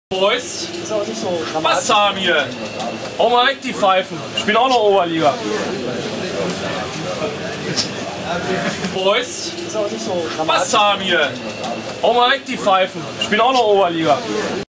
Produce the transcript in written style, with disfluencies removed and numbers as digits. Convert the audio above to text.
Boys, Ist auch nicht so dramatisch. was haben wir? Hau mal weg die Pfeifen. Spielen auch noch Oberliga. Boys, Ist auch nicht so dramatisch. was haben wir? Hau mal weg die Pfeifen. Spielen auch noch Oberliga.